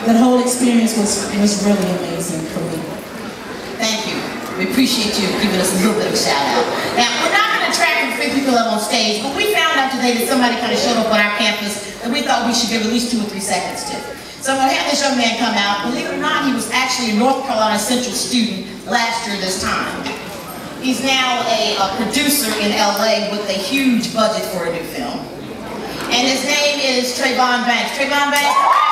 that whole experience was really amazing for me. Thank you. We appreciate you giving us a little bit of a shout out. Now, we're not going to track and bring people up on stage, but we found out today that somebody kind of showed up on our campus that we thought we should give at least 2 or 3 seconds to. So I'm going to have this young man come out. Believe it or not, he was actually a North Carolina Central student last year this time. He's now a producer in LA with a huge budget for a new film. And his name is Trayvon Banks. Trayvon Banks.